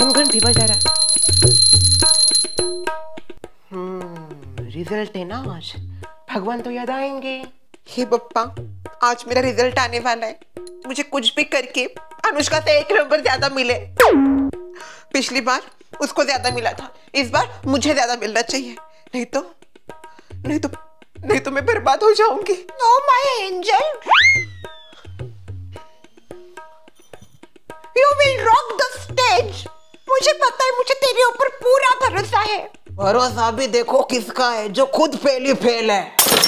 कौन घंटी बजा रहा? रिजल्ट है ना आज, भगवान तो याद आएंगे। हे बप्पा, आज मेरा रिजल्ट आने वाला है। मुझे कुछ भी करके अनुष्का से 1 नंबर ज्यादा मिले। पिछली बार उसको ज्यादा मिला था, इस बार मुझे ज्यादा मिलना चाहिए, नहीं तो मैं बर्बाद हो जाऊंगी। Oh my angel, you will rock the stage। मुझे पता है, मुझे तेरे ऊपर पूरा भरोसा है। भरोसा भी देखो किसका है, जो खुद पहली फेल है।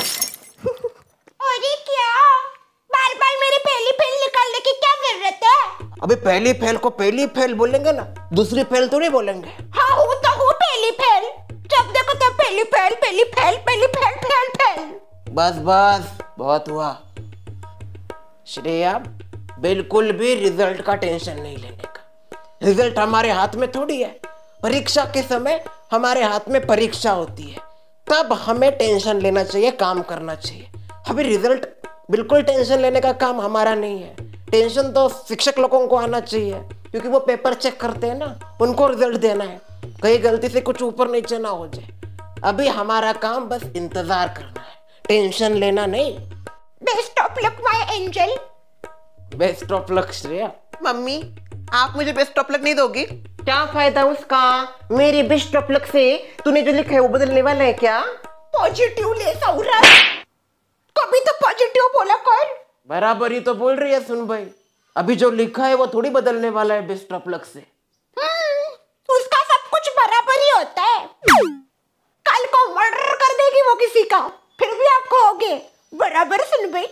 अरे क्या, बार बार मेरी पहली फेल निकालने की क्या जरूरत है? अभी पहली फेल को पहली फेल बोलेंगे ना, दूसरी फेल तो नहीं बोलेंगे। हाँ हूँ तो हूँ पहली फेल, जब देखो तब पहली फेल पहली फेल पहली फेल फेल फेल। बस बहुत हुआ। श्रेया, बिल्कुल भी रिजल्ट का टेंशन नहीं लेने का। रिजल्ट हमारे हाथ में थोड़ी है। परीक्षा के समय हमारे हाथ में परीक्षा होती है, तब हमें टेंशन लेना चाहिए, काम करना चाहिए। अभी रिजल्ट बिल्कुल टेंशन लेने का काम हमारा नहीं है। टेंशन तो शिक्षक लोगों को आना चाहिए, क्योंकि वो पेपर चेक करते हैं ना, उनको रिजल्ट देना है। कहीं गलती से कुछ ऊपर नीचे ना हो जाए। अभी हमारा काम बस इंतजार करना है, टेंशन लेना नहीं। Best of luck my angel. Best of luck Shreya. Mummy, आप मुझे बेस्ट ऑफ लक नहीं दोगी? क्या फायदा उसका? मेरी बेस्ट ऑफ लक से तूने जो लिखा है वो बदलने वाला है क्या? पॉजिटिव ले सौरा, कभी तो पॉजिटिव बोला कर। बराबर ही तो बोल रही है। सुन भाई, अभी जो लिखा है वो थोड़ी बदलने वाला है बेस्ट ऑफ लक से। उसका सब कुछ बराबर ही होता है। कल को मर्डर कर देगी वो किसी का, फिर भी आप कहोगे बराबर। सुन भाई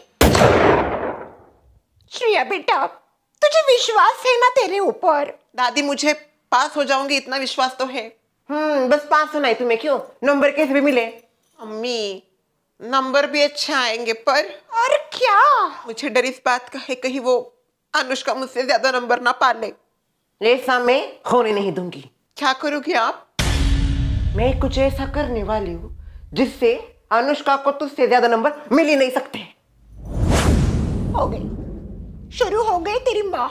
श्रेया बेटा, तुझे विश्वास है ना तेरे ऊपर? दादी, मुझे पास हो जाऊंगी इतना विश्वास तो है। बस पास होना है तुम्हें, क्यों? नंबर कैसे भी मिले? अम्मी, नंबर भी अच्छे आएंगे, पर और क्या? मुझे डर इस बात का है, कहीं वो अनुष्का मुझसे ज्यादा नंबर ना पा ले। ऐसा मैं होने नहीं दूंगी। क्या करोगी आप? मैं कुछ ऐसा करने वाली हूँ जिससे अनुष्का को तुझसे ज्यादा नंबर मिल ही नहीं सकते। हो गई, शुरू हो गई तेरी माँ।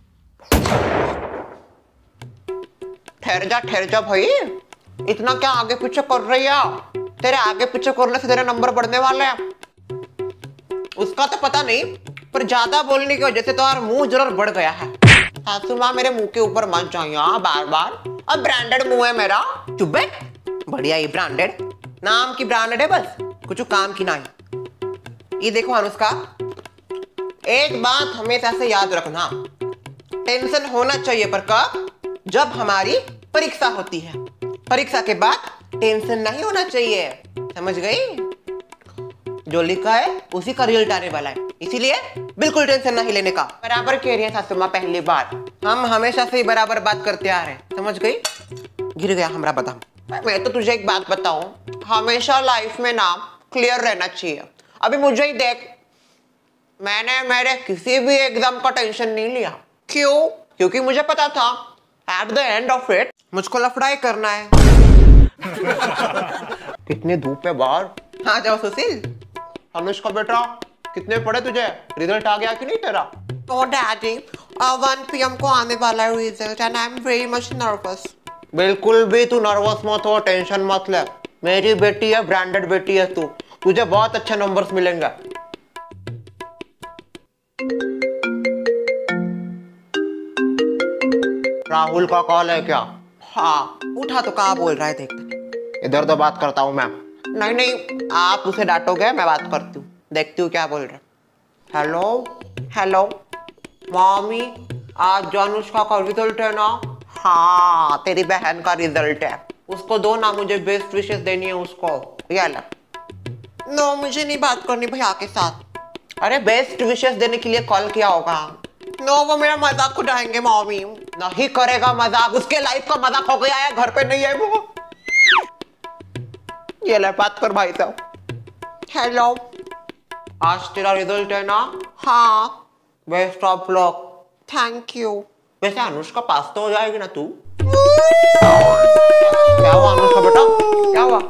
ठहर जा भाई, इतना क्या आगे पीछे कर रही है? तेरे आगे पीछे करने से तेरे नंबर बढ़ने वाले हैं। उसका तो पता नहीं, पर ज्यादा बोलने की वजह से तो यार मुंह जरूर बढ़ गया है। सासू माँ मेरे मुंह के ऊपर मत जाइए बार बार। अब ब्रांडेड मुंह है मेरा। चुप बैठ, बढ़िया ही ब्रांडेड, नाम की ब्रांडेड है, बस कुछ काम की नहीं। ये देखो अनुष्का, एक बात हमेशा से याद रखना, टेंशन होना चाहिए पर कब? जब हमारी परीक्षा होती है। परीक्षा के बाद टेंशन नहीं होना चाहिए, समझ गई? जो लिखा है उसी का रिजल्ट आने वाला है, इसीलिए बिल्कुल टेंशन नहीं लेने का। बराबर कह रही है सासू माँ, पहली बार। हम हमेशा से बराबर बात करते आ रहे, समझ गई? गिर गया हमारा बादाम। मैं तो तुझे एक बात बताऊं, हमेशा लाइफ में ना क्लियर रहना चाहिए। अभी मुझे ही देख, मैंने मेरे किसी भी एग्जाम का टेंशन नहीं लिया। क्यों? क्योंकि मुझे पता था at the end of it मुझको लफड़ाई करना है। कितने धूप है बाहर। आ जाओ सुशील। अनुष्का बेटा, कितने पढ़े तुझे? रिजल्ट आ गया कि नहीं तेरा? तो डैडी, 1 PM को आने वाला है result and I am very much nervous. बिल्कुल भी तू नर्वस मत हो, टेंशन मत ले। मेरी बेटी है, ब्रांडेड बेटी है तू, तुझे बहुत अच्छे नंबर्स मिलेंगे। राहुल का कॉल है क्या? हाँ, उठा तो कहाँ बोल रहा है, देखते इधर तो बात करता हूँ मैं। नहीं, आप उसे डांटोगे, मैं बात करती हूँ, देखती हूँ क्या बोल रहा है। हेलो मम्मी, आज अनुष्का का रिजल्ट है ना? हाँ, तेरी बहन का रिजल्ट है, उसको दो ना, मुझे बेस्ट विशेस देनी है उसको। ये ले। नो, मुझे नहीं बात करनी भैया के साथ। अरे बेस्ट विशेस देने के लिए कॉल किया होगा। नो, वो मेरा मजाक उड़ाएंगे मम्मी। नहीं करेगा मजाक, उसके लाइफ का मजाक हो गया है, घर पे नहीं है वो। ये ले, बात कर भाई साहब। हेलो, आज तेरा रिजल्ट है ना? हाँ। Best of luck. Thank you. वैसे अनुष्का पास तो हो जाएगी ना तू? क्या हुआ अनुष्का बेटा, क्या हुआ?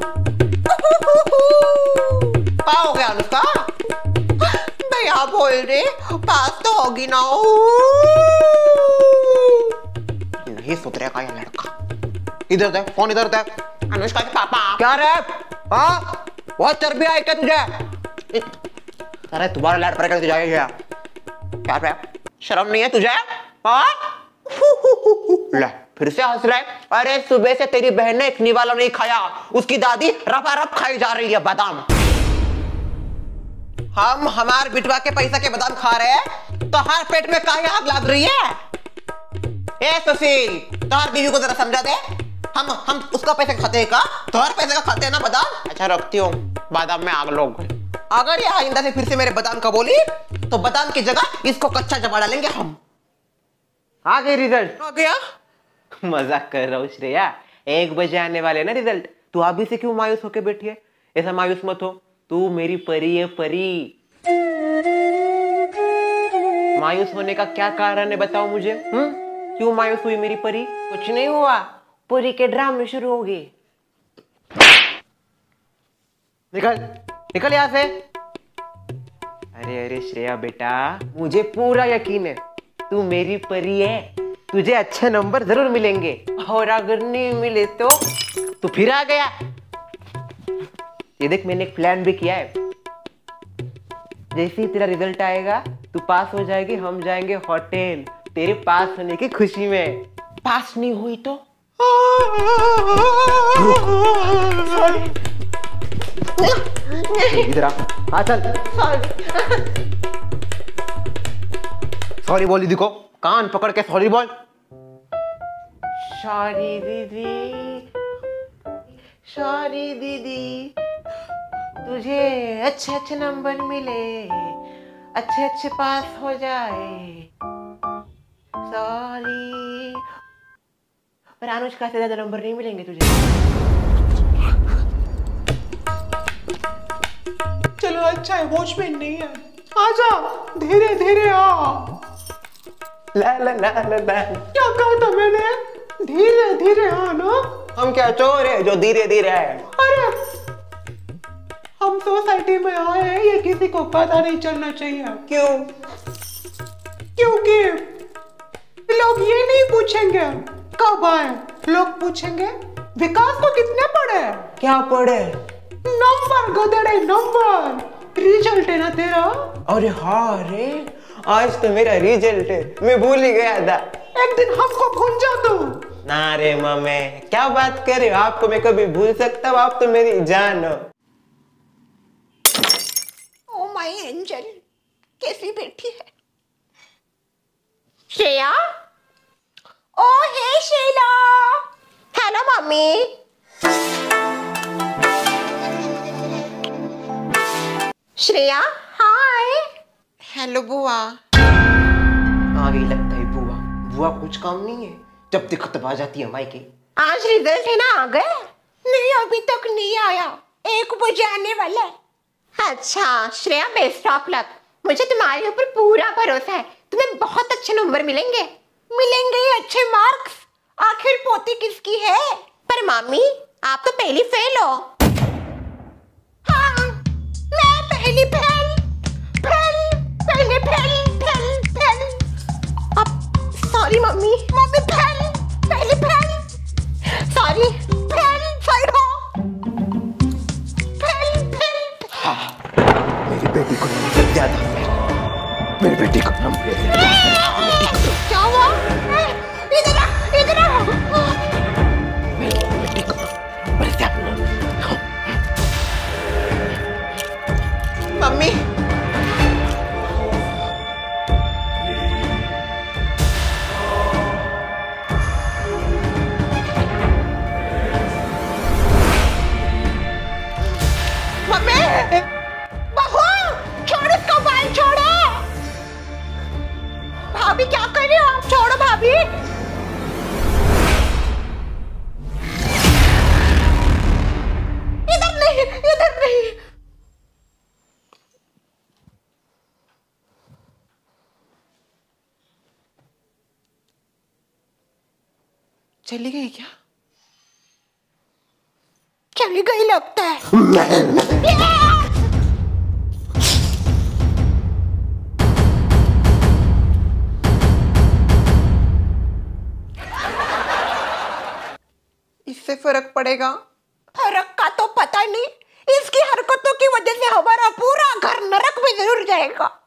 क्या हो गया अनुष्का? भैया बोल रहे पास तो होगी ना। नहीं सुधरेगा ये लड़का। इधर दे फोन, इधर दे। अनुष्का के पापा। क्या रे? हाँ बहुत चर्बी आई क्या तुझे? अरे तुम्हारा लाइट पर कर जाएगा क्या रे? शर्म नहीं है तुझे? हाँ ले फिर से हंस रहा है। अरे सुबह से तेरी बहन ने एक निवाला नहीं खाया, उसकी दादी रफा रफ खाई जा रही है बादाम। हम हमार बिटवा के पैसा के बादाम खा रहे हैं तो हर पेट में काहे आग लग रही है? ए सुशील, तुम्हार बीवी को जरा समझा दे। हम उसका पैसा खाते हैं का? तुम्हारे पैसे का खाते हैं ना बादाम? अच्छा रखती हूँ, बादाम में आग लोग। अगर ये आइंदा से फिर से मेरे बादाम का बोली तो बादाम की जगह इसको कच्चा चबा डालेंगे हम। आ गए रिजल्ट? आ गया? मजाक कर रहा हूँ श्रेया, 1 बजे आने वाले ना रिजल्ट। तू अभी से क्यों मायूस होके बैठी है? ऐसा मायूस मत हो, तू मेरी परी है परी। मायूस होने का क्या कारण है बताओ मुझे? क्यों मायूस हुई मेरी परी? कुछ नहीं हुआ, परी के ड्रामे शुरू हो गए। निकल निकल यहाँ से। अरे अरे श्रेया बेटा, मुझे पूरा यकीन है तू मेरी परी है, तुझे अच्छे नंबर जरूर मिलेंगे, और अगर नहीं मिले तो फिर आ गया। ये देख मैंने एक प्लान भी किया है। जैसे ही तेरा रिजल्ट आएगा तू पास हो जाएगी, हम जाएंगे होटल तेरे पास होने की खुशी में। पास नहीं हुई तो इधर आ चल। सॉरी बोल दीदी को, कान पकड़ के सॉरी बोल। सॉरी दीदी, सॉरी दीदी, तुझे अच्छे अच्छे नंबर मिले, अच्छे अच्छे पास हो जाए। सॉरी, पर अनुष्का से ज्यादा नंबर नहीं मिलेंगे तुझे। चलो अच्छा है वॉचमैन नहीं है, आजा धीरे धीरे आ। ला ला ला ला ला। क्या कहा था मैंने? धीरे धीरे आ ना। हम क्या चोर है जो धीरे धीरे है? अरे हम सोसाइटी में आए हैं, ये किसी को पता नहीं चलना चाहिए। क्यों? क्योंकि लोग ये नहीं पूछेंगे कब आए, लोग पूछेंगे विकास को कितने पढ़े। क्या पढ़े? Number गधेड़े, number. रिजल्ट है ना तेरा? अरे हाँ रे, आज तो मेरा रिजल्ट है, मैं भूल ही गया था। एक दिन हमको भूल जा तू। ना रे मम्मी, क्या बात कर रहे हो? आपको मैं कभी भूल सकता हूँ? आप तो मेरी जान हो। ओ माय एंजल, कैसी बेटी है Shreya. Oh hey Sheela. Hello mummy. Shreya hi. Hello बुआ। आ गई लगता है बुआ। बुआ कुछ काम नहीं है, जब देखो तब आ जाती है मायके। आज रिजल्ट है ना, आ गए? नहीं अभी तक नहीं आया, 1 बजे आने वाला है। अच्छा श्रेया, बेस्ट ऑफ लक। मुझे तुम्हारे ऊपर पूरा भरोसा है, तुम्हें बहुत अच्छे नंबर मिलेंगे। मिलेंगे अच्छे मार्क्स, आखिर पोती किसकी है? पर मम्मी आप तो पहली फेल हो। हाँ मैं पहली फेल, पहले फेल। अब सॉरी मम्मी, फेल, पहली फेल, सॉरी फेल, साइड हो। फेल। हाँ, मेरी बेटी को नंबर ज्यादा, मेरी बेटी को नंबर। क्या हुआ? इधर आ। मेरी बेटी को नंबर ज्यादा। मम्मी बहू छोड़ इसका बाल, छोड़ो। भाभी क्या कर रहे हो आप? छोड़ो भाभी। इधर नहीं। चली गई क्या? चली गई लगता है। इससे फर्क पड़ेगा? फर्क का तो पता नहीं, इसकी हरकतों की वजह से हमारा पूरा घर नरक में जरूर जाएगा।